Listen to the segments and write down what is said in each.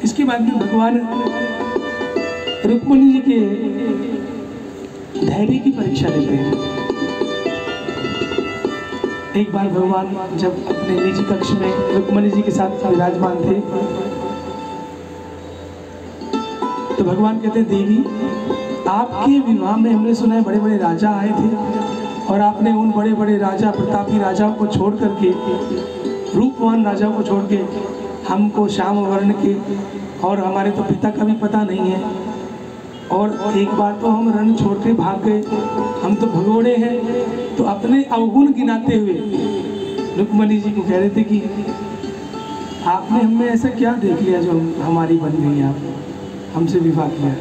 इसके बाद में भगवान रुक्मिणी जी के धैर्य की परीक्षा लेते हैं। एक बार भगवान जब अपने निजी कक्ष में रुक्मिणी जी के साथ विराजमान थे तो भगवान कहते हैं, देवी आपके विवाह में हमने सुना है बड़े बड़े राजा आए थे और आपने उन बड़े बड़े राजा प्रतापी राजाओं को छोड़ करके, रूपवान राजाओं को छोड़ के हमको श्याम वर्ण के और हमारे तो पिता का भी पता नहीं है, और एक बार तो हम रण छोड़ के भाग गए, हम तो भगोड़े हैं। तो अपने अवगुण गिनाते हुए रुक्मिणी जी को कह रहे थे कि आपने हमें ऐसा क्या देख लिया जो हमारी बन गई, आप हमसे विवाह किया।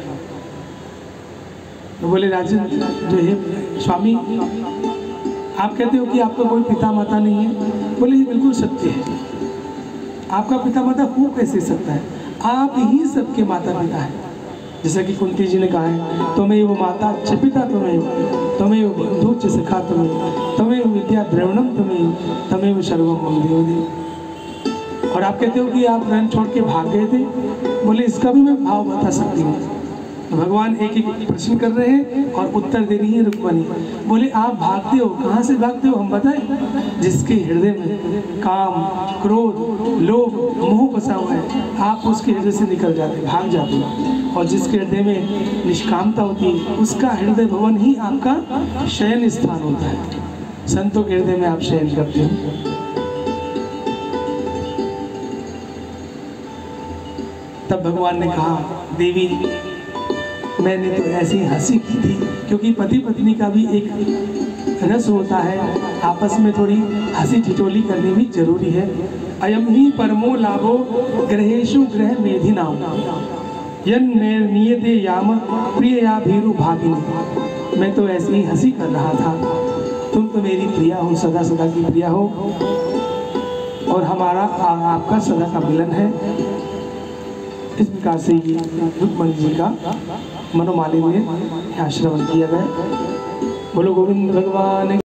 तो बोले, राजन जो है स्वामी, आप कहते हो कि आपका कोई पिता माता नहीं है। बोले, ये बिल्कुल सत्य है। आपका पिता माता हो कैसे सकता है, आप ही सबके माता पिता हैं। जैसा कि कुंती जी ने कहा है, तुम्हें वो माता च पिता तुम्हें वो बंधु च सखा तुम्हें विद्या द्रवणम तुम्हें वो सर्वम देव। और आप कहते हो कि आप रण छोड़ के भाग गए थे। बोले, इसका भी मैं भाव बता सकती हूँ। भगवान एक एक प्रश्न कर रहे हैं और उत्तर दे रही है रुक्मिणी। बोले, आप भागते हो, कहाँ से भागते हो हम बताएं। जिसके हृदय में काम, क्रोध, लोभ, मोह बसा हुआ है, आप उसके हृदय से निकल जाते, भाग जाते हो। और जिसके हृदय में निष्कामता होती है, उसका हृदय भवन ही आपका शयन स्थान होता है। संतों के हृदय में आप शयन करते हो। तब भगवान ने कहा, देवी मैंने तो ऐसी हंसी की थी, क्योंकि पति पत्नी का भी एक रस होता है, आपस में थोड़ी हंसी ठिठोली करनी भी जरूरी है। अयम ही परमो लाभो ग्रहेशु ग्रह मेधिनाम यन नियते याम प्रिया भीरु भागिनी। मैं तो ऐसी ही हंसी कर रहा था, तुम तो मेरी प्रिया हो, सदा सदा की प्रिया हो, और हमारा आपका सदा का मिलन है। इस प्रकार से ये रुक्मिणी जी का मनोमालिन्य यहाँ श्रवण किया गया। बोलो गोविंद भगवान।